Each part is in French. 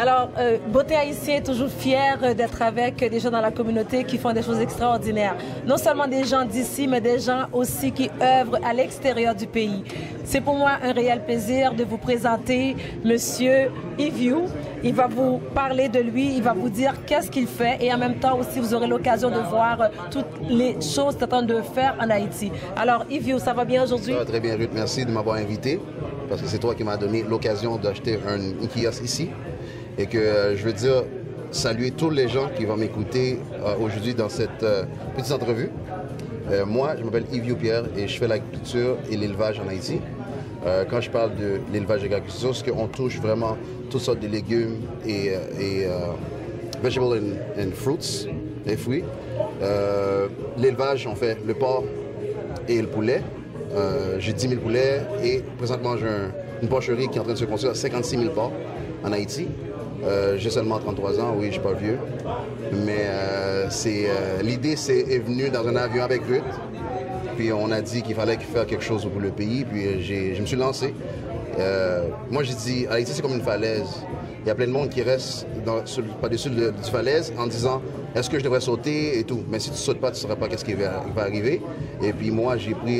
Alors, Beauté Haïtien est toujours fier d'être avec des gens dans la communauté qui font des choses extraordinaires. Non seulement des gens d'ici, mais des gens aussi qui œuvrent à l'extérieur du pays. C'est pour moi un réel plaisir de vous présenter Monsieur Yves. Il va vous parler de lui, il va vous dire qu'est-ce qu'il fait et en même temps aussi vous aurez l'occasion de voir toutes les choses qu'il est en train de faire en Haïti. Alors Yves, ça va bien aujourd'hui? Ça va très bien, Ruth. Merci de m'avoir invité parce que c'est toi qui m'as donné l'occasion d'acheter un kiosque ici et que je veux dire saluer tous les gens qui vont m'écouter aujourd'hui dans cette petite entrevue. Moi, je m'appelle Yves Pierre et je fais l'agriculture et l'élevage en Haïti. Quand je parle de l'élevage et de l'agriculture, c'est qu'on touche vraiment toutes sortes de légumes et vegetables and fruits, les fruits. L'élevage, on fait le porc et le poulet. J'ai 10 000 poulets et présentement j'ai une porcherie qui est en train de se construire à 56 000 porcs en Haïti. J'ai seulement 33 ans, oui, je ne suis pas vieux. Mais l'idée est venue dans un avion avec Ruth. Puis on a dit qu'il fallait faire quelque chose pour le pays, puis je me suis lancé. Moi, j'ai dit, Haïti, c'est comme une falaise. Il y a plein de monde qui reste par-dessus du falaise en disant, est-ce que je devrais sauter et tout. Mais si tu ne sautes pas, tu ne sauras pas qu'est-ce qui va arriver. Et puis moi, j'ai pris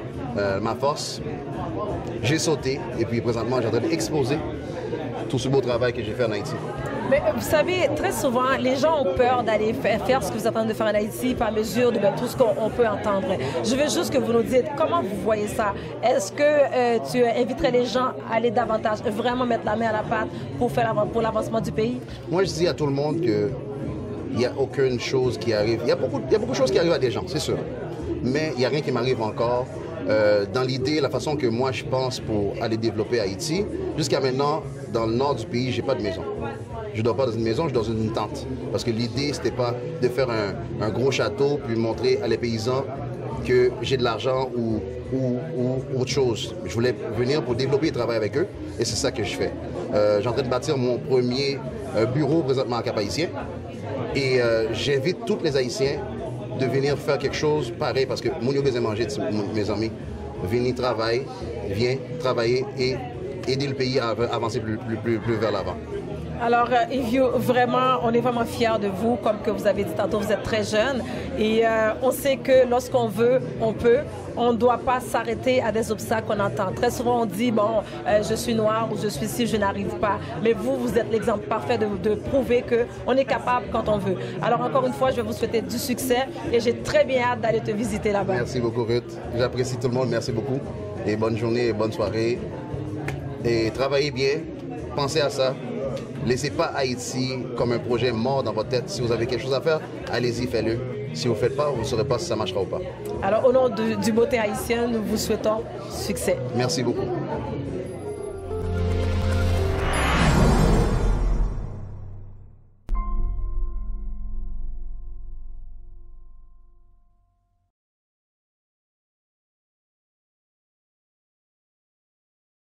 ma force, j'ai sauté, et puis présentement, j'ai en train d'exposer tout ce beau travail que j'ai fait en Haïti. Mais vous savez, très souvent, les gens ont peur d'aller faire ce que vous êtes en train de faire en Haïti par mesure de tout ce qu'on peut entendre. Je veux juste que vous nous dites comment vous voyez ça. Est-ce que tu inviterais les gens à aller davantage, vraiment mettre la main à la pâte pour l'avancement du pays? Moi, je dis à tout le monde qu'il n'y a aucune chose qui arrive. Il y a beaucoup de choses qui arrivent à des gens, c'est sûr. Mais il n'y a rien qui m'arrive encore. Dans l'idée, la façon que moi je pense pour aller développer Haïti, jusqu'à maintenant, dans le nord du pays, j'ai pas de maison. Je ne dors pas dans une maison, je dors dans une tente. Parce que l'idée, c'était pas de faire un gros château puis montrer à les paysans que j'ai de l'argent ou autre chose. Je voulais venir pour développer et travailler avec eux et c'est ça que je fais. J'ai en train de bâtir mon premier bureau présentement à Cap-Haïtien et j'invite tous les Haïtiens de venir faire quelque chose pareil parce que mon yo besoin manger, mes amis. Venez travailler, viens travailler et aider le pays à avancer plus vers l'avant. Alors, Yves, vraiment, on est vraiment fiers de vous. Comme que vous avez dit tantôt, vous êtes très jeune. Et on sait que lorsqu'on veut, on peut. On ne doit pas s'arrêter à des obstacles qu'on entend. Très souvent, on dit, bon, je suis noir ou je suis ci, je n'arrive pas. Mais vous êtes l'exemple parfait de prouver qu'on est capable quand on veut. Alors, encore une fois, je vais vous souhaiter du succès et j'ai très bien hâte d'aller te visiter là-bas. Merci beaucoup, Ruth. J'apprécie tout le monde. Merci beaucoup. Et bonne journée et bonne soirée. Et travaillez bien. Pensez à ça. Laissez pas Haïti comme un projet mort dans votre tête. Si vous avez quelque chose à faire, allez-y, faites-le. Si vous ne faites pas, vous ne saurez pas si ça marchera ou pas. Alors, au nom du Beauté Haïtien, nous vous souhaitons succès. Merci beaucoup.